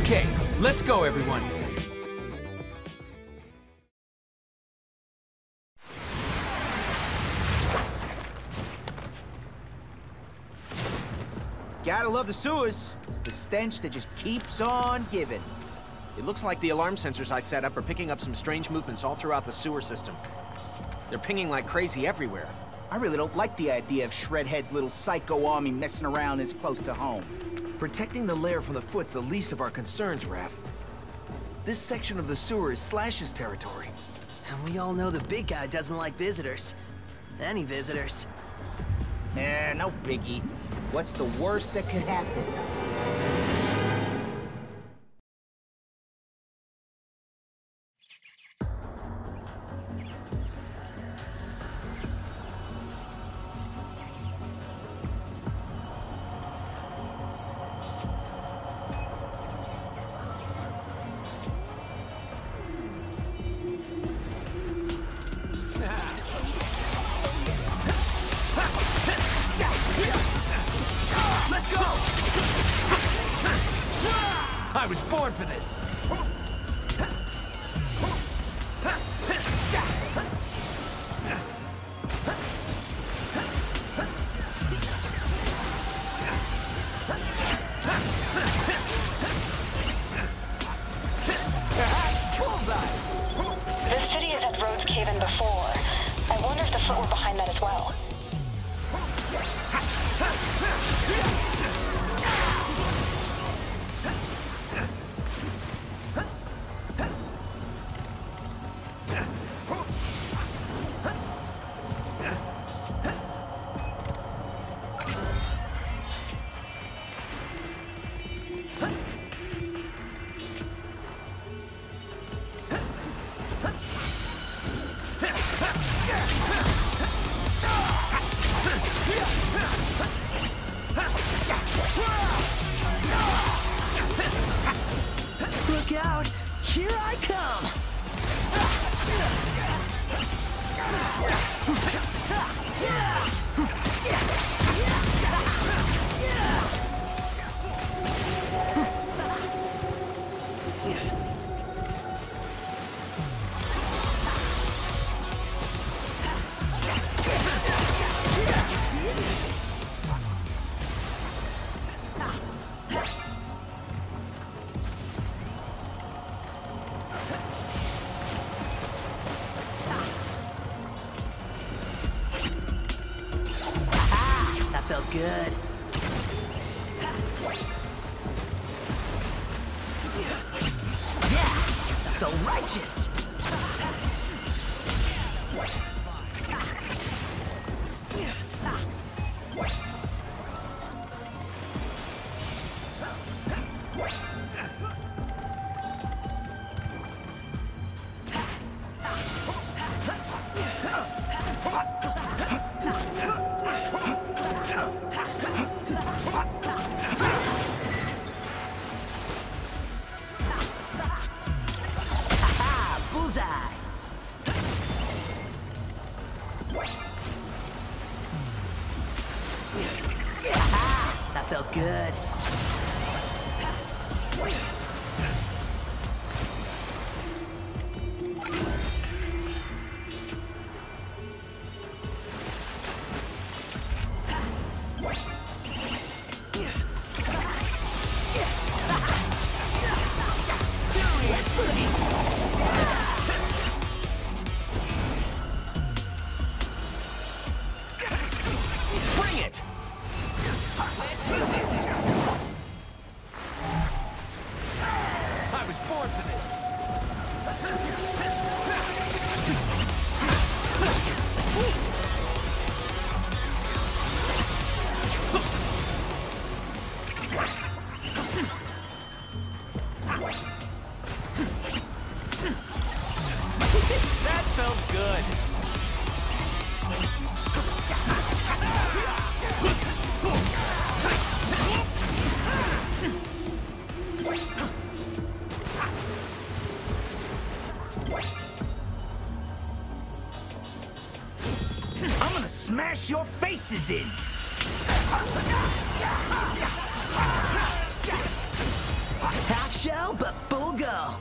Okay, let's go, everyone. Gotta love the sewers. It's the stench that just keeps on giving. It looks like the alarm sensors I set up are picking up some strange movements all throughout the sewer system. They're pinging like crazy everywhere. I really don't like the idea of Shredhead's little psycho army messing around this close to home. Protecting the lair from the foot's the least of our concerns, Raph. This section of the sewer is Slash's territory. And we all know the big guy doesn't like visitors. Any visitors. No biggie. What's the worst that could happen? Let's go! I was born for this. The city has had roads cave in before. I wonder if the foot were behind that as well. Look out! Here I come! That felt good. Yeah! That felt righteous! Bullseye! That felt good. Let's boogie! Bring it! I was born for this. That felt good. I'm gonna smash your faces in! Half show, but full go.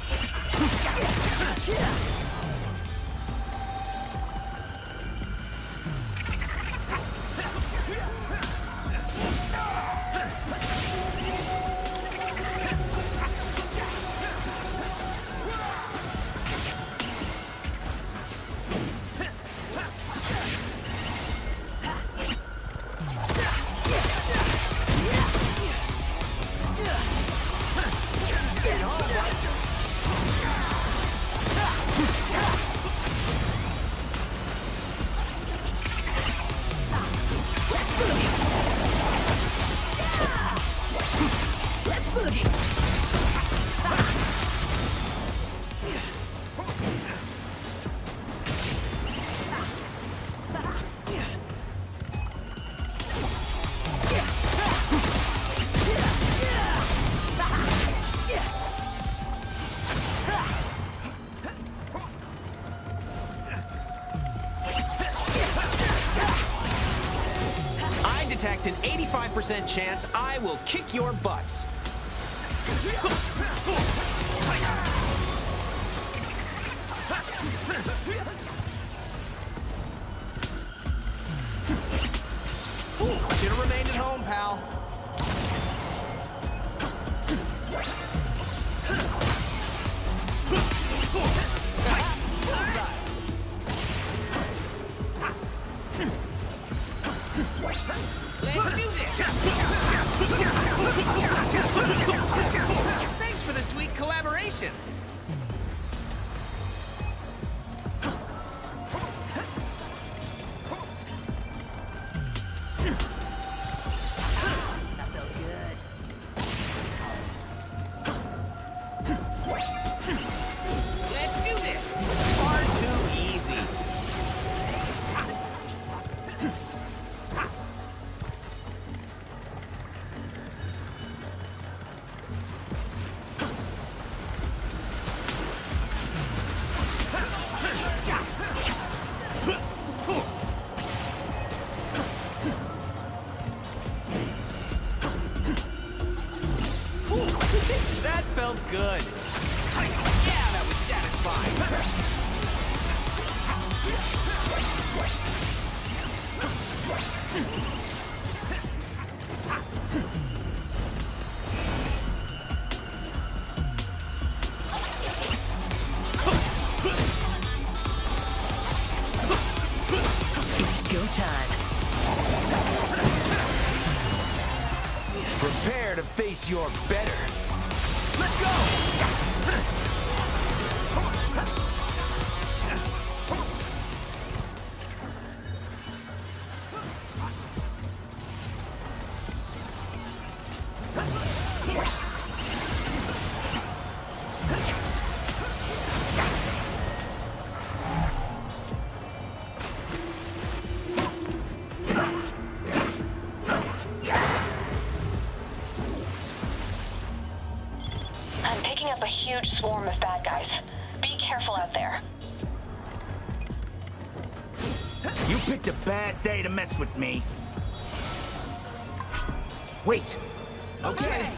Detect an 85% chance I will kick your butts. Should have remained at home, pal. Let's do this! Thanks for the sweet collaboration. That felt good. Let's do this! Far too easy. That felt good. Yeah, that was satisfying. It's go time. Prepare to face your better. Let's go! I'm picking up a huge swarm of bad guys. Be careful out there. You picked a bad day to mess with me. Wait. Okay.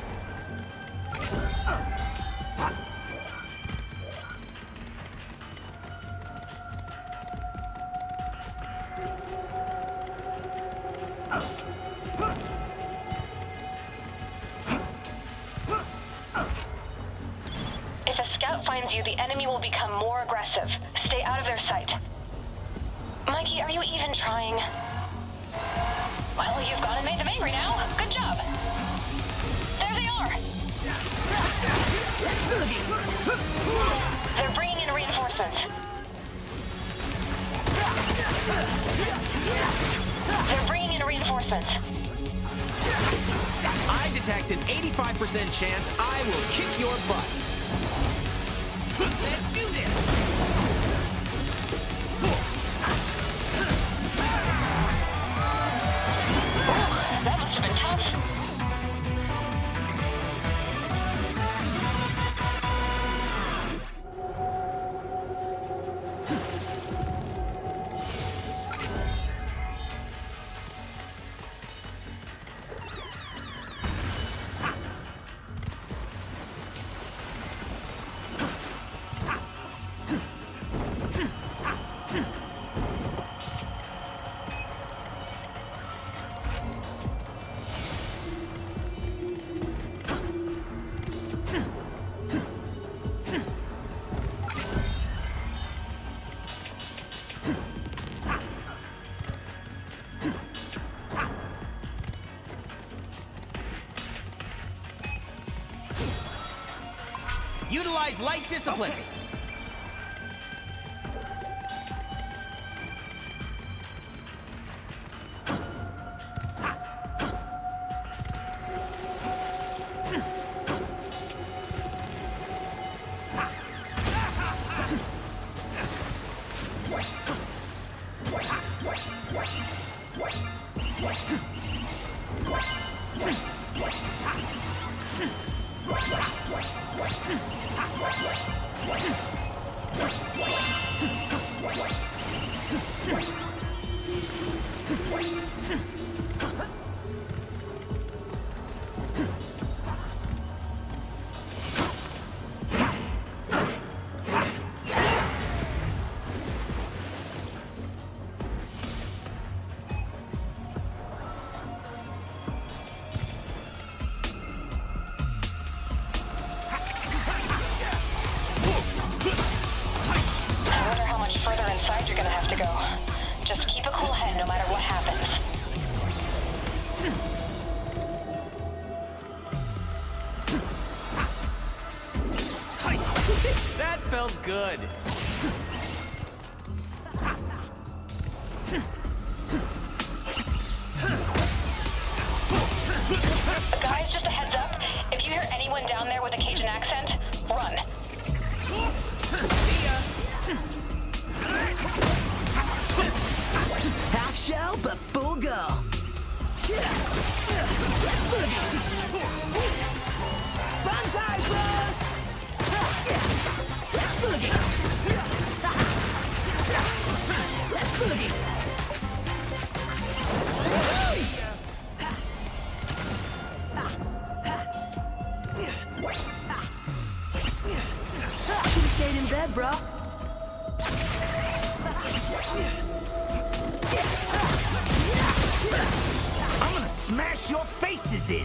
If a scout finds you, the enemy will become more aggressive. Stay out of their sight. Mikey, are you even trying? Well, you've gone and made them angry now. Good job. There they are. Let's boogie. They're bringing in reinforcements. They're bringing in reinforcements. I detect an 85% chance I will kick your butts. Let's do this! That must have been tough. Utilize light discipline. Okay. Just keep a cool head no matter what happens. That felt good. Guys, just a heads up. If you hear anyone down there with a Cajun accent, run. See ya. Half shell, but full go. Let's boogie. Banzai, bros! Let's boogie. Let's boogie. Should've stayed in bed, bro. I'm gonna smash your faces in!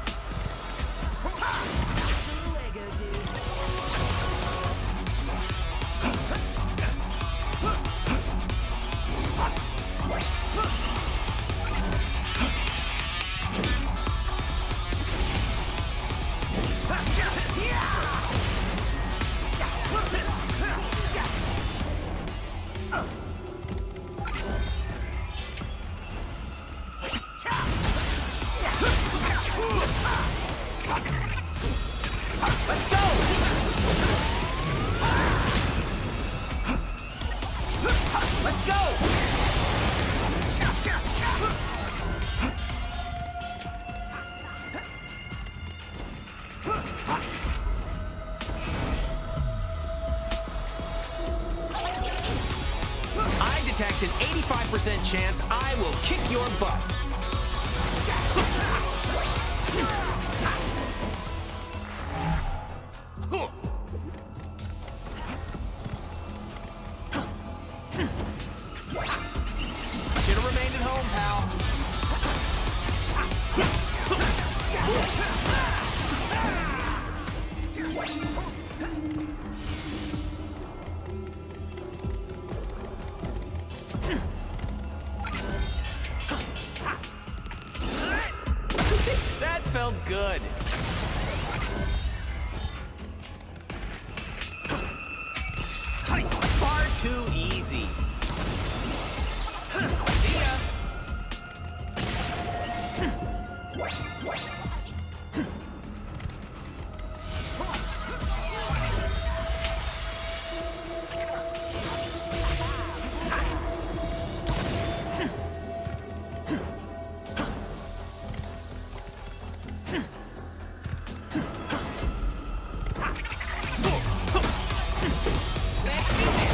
Let's go! I detect an 85% chance I will kick your butts. Should've remained at home, pal. That felt good. Far too easy. See ya. Let's do this.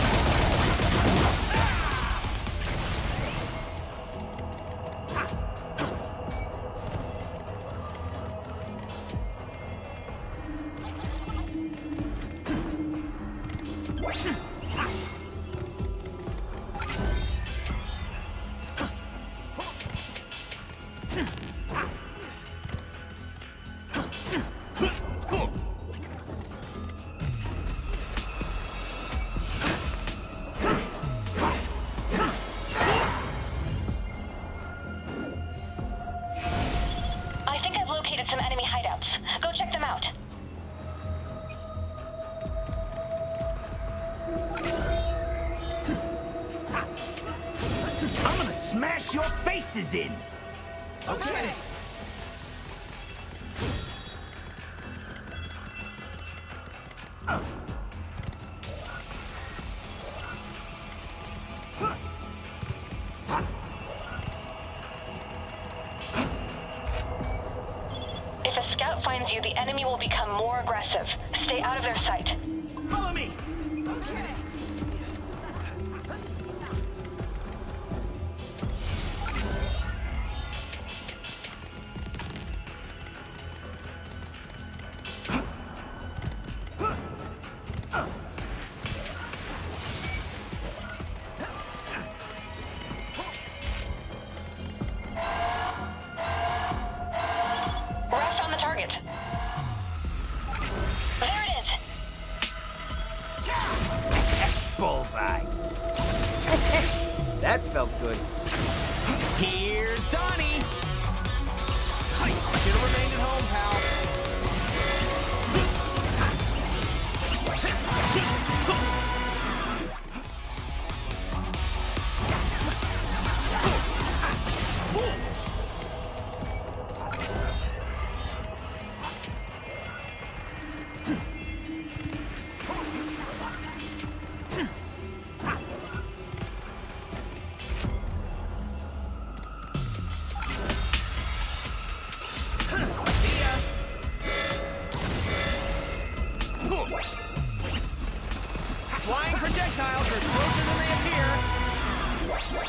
I think I've located some enemy hideouts. Go check them out. mess your faces in! Okay. If a scout finds you, the enemy will become more aggressive. Stay out of their sight. Follow me! Rest on the target. There it is. Bullseye. That felt good. Here's Donnie! Should've remained at home, pal. Flying projectiles are closer than they appear.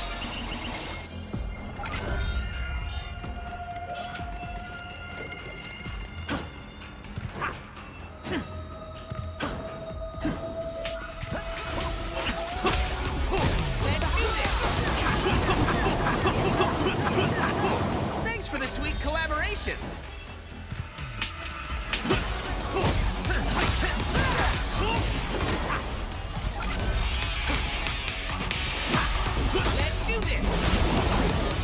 Let's do this! Thanks for the sweet collaboration. Let's do this!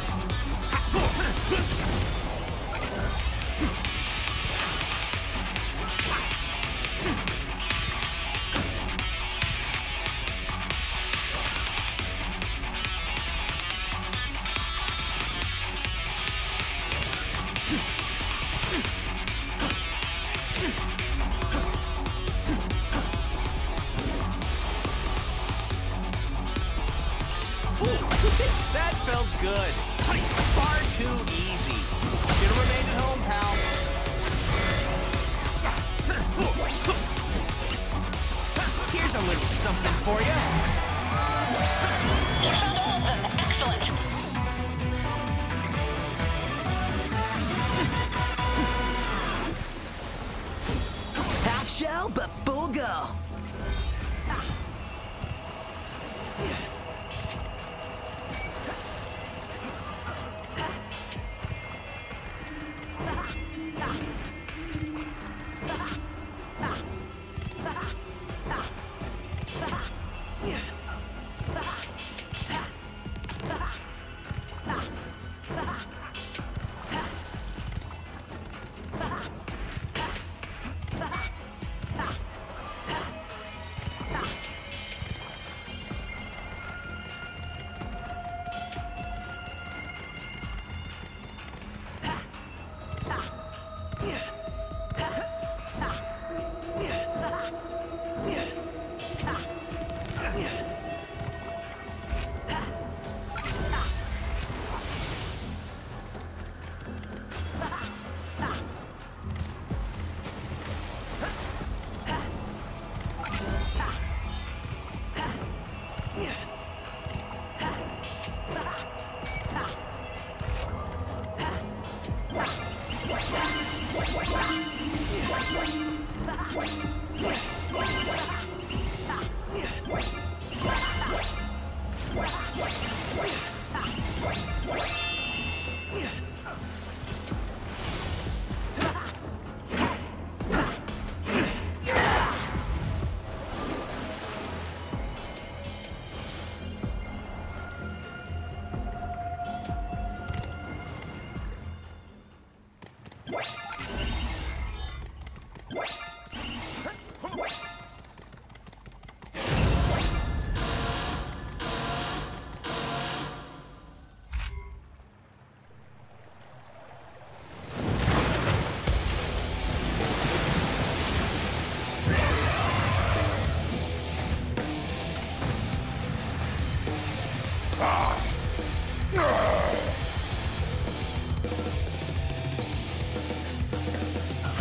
That felt good. Far too easy. Should've remained at home, pal. Here's a little something for you. You found all of them. Excellent. Half shell, but full go.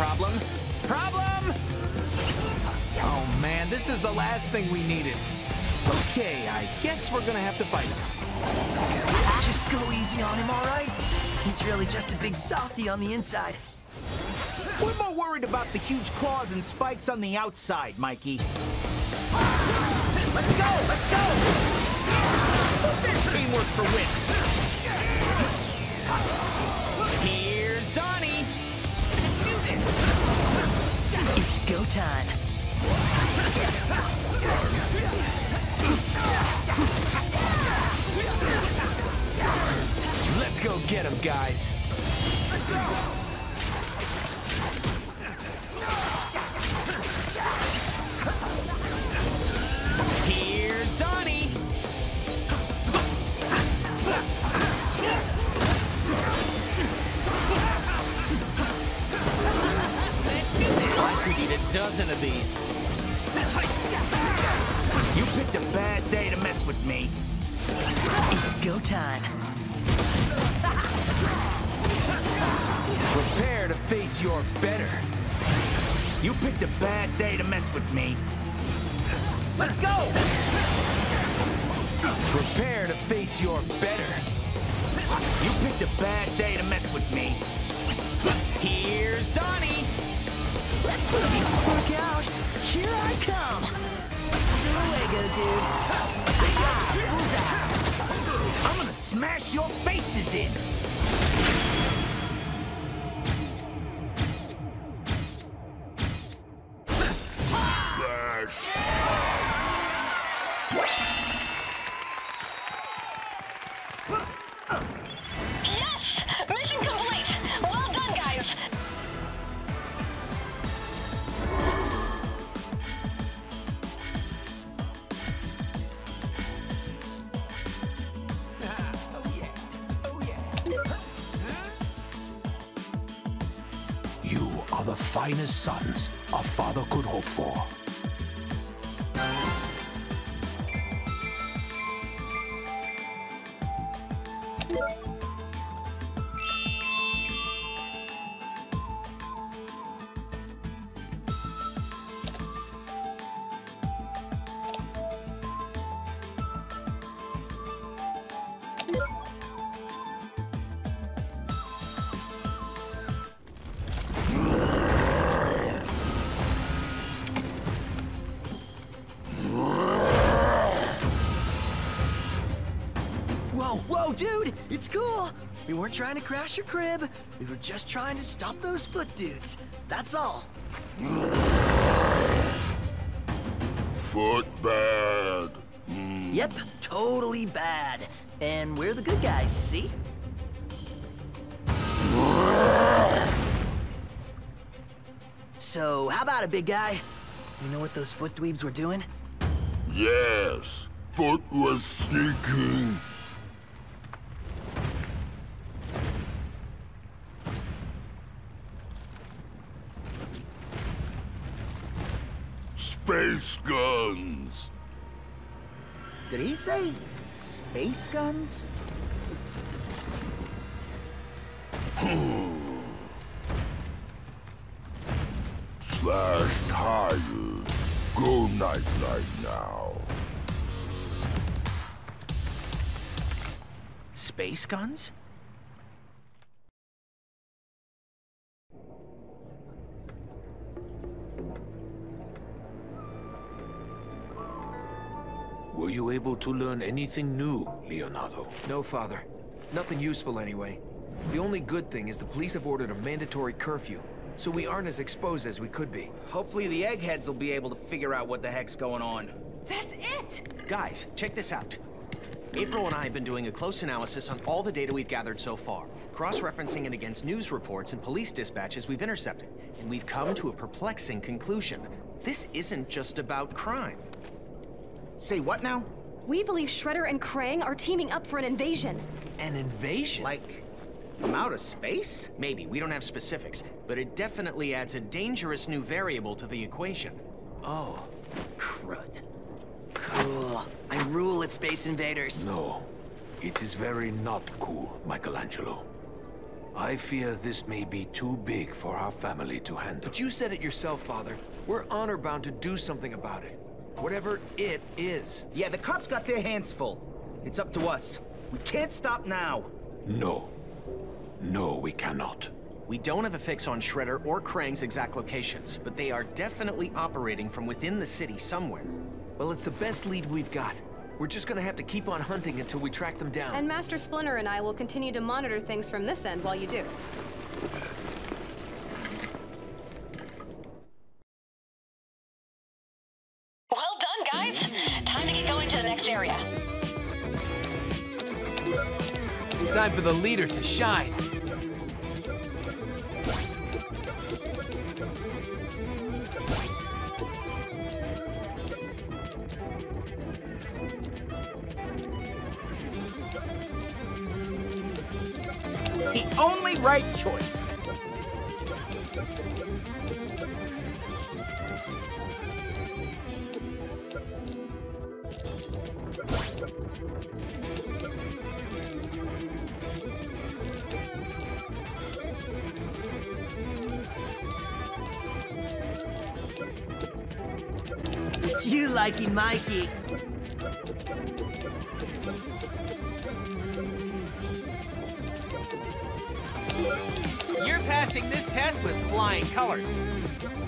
Problem? Problem? Oh man, this is the last thing we needed. Okay, I guess we're gonna have to fight him. Just go easy on him, all right? He's really just a big softy on the inside. We're more worried about the huge claws and spikes on the outside, Mikey. Let's go! Let's go! Who says teamwork for wins? Here's Donnie. Let's do this. It's go time. Let's go get him, guys. Here's Donnie. Let's do this. I could eat a dozen of these. You picked a bad day to mess with me. It's go time. Prepare to face your better. You picked a bad day to mess with me. Let's go! Prepare to face your better. You picked a bad day to mess with me. Here's Donnie. Let's put the work out. Here I come. Still luego, dude. I'm gonna smash your faces in. Yes! Mission complete! Well done, guys! You are the finest sons a father could hope for. Whoa, dude! It's cool! We weren't trying to crash your crib. We were just trying to stop those foot dudes. That's all. Foot bad. Yep, totally bad. And we're the good guys, see? So, how about it, big guy? You know what those foot dweebs were doing? Yes, Foot was sneaking. Space guns. Did he say space guns? Slash tired. Go night-night now. Space guns? Were you able to learn anything new, Leonardo? No, Father. Nothing useful anyway. The only good thing is the police have ordered a mandatory curfew, so we aren't as exposed as we could be. Hopefully the eggheads will be able to figure out what the heck's going on. That's it! Guys, check this out. April and I have been doing a close analysis on all the data we've gathered so far, cross-referencing it against news reports and police dispatches we've intercepted, and we've come to a perplexing conclusion. This isn't just about crime. Say what now? We believe Shredder and Krang are teaming up for an invasion. An invasion? Like, from outer space? Maybe, we don't have specifics, but it definitely adds a dangerous new variable to the equation. Oh, crud. Cool. I rule at Space Invaders. No. It is very not cool, Michelangelo. I fear this may be too big for our family to handle. But you said it yourself, Father. We're honor-bound to do something about it. Whatever it is. Yeah, the cops got their hands full. It's up to us. We can't stop now. No. No, we cannot. We don't have a fix on Shredder or Krang's exact locations, but they are definitely operating from within the city somewhere. Well, it's the best lead we've got. We're just gonna have to keep on hunting until we track them down. And Master Splinter and I will continue to monitor things from this end while you do. Well done, guys. Time to get going to the next area. Time for the leader to shine. The only right choice. You likey Mikey. You're passing this test with flying colors.